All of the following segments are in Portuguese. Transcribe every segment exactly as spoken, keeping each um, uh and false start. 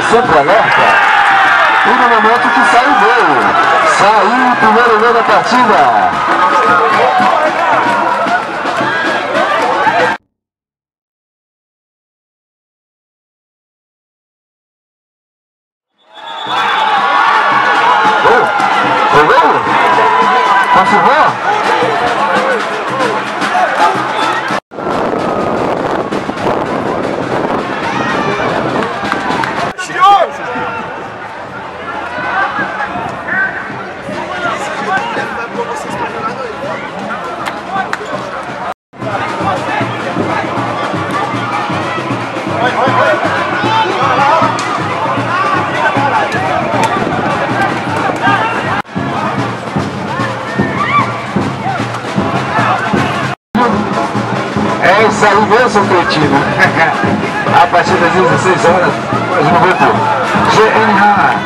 sempre alerta. E no momento que sai o gol. Saiu o primeiro gol da partida. Gol? Foi gol? Confirmou? É isso aí mesmo, cretino. A partir das dezesseis horas, mais um grupo G N A.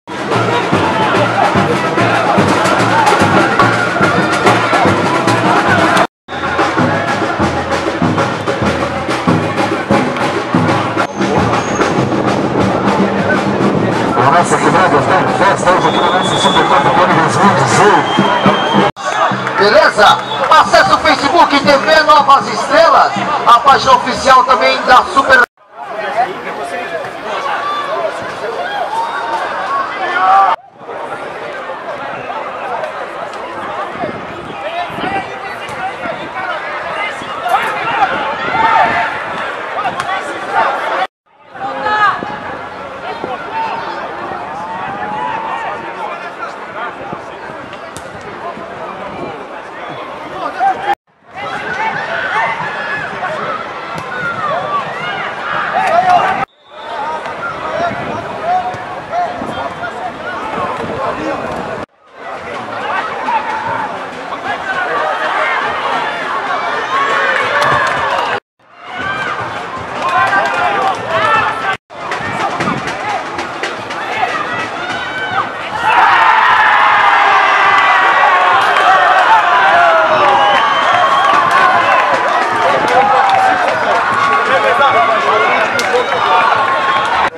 A nossa quebrada está em festa hoje aqui na nossa Supercopa dois mil e dezoito. Beleza? Acesse o Facebook T V Novas Estrelas, a página oficial também da Super.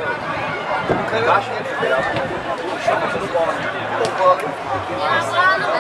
Chama tudo bom, né?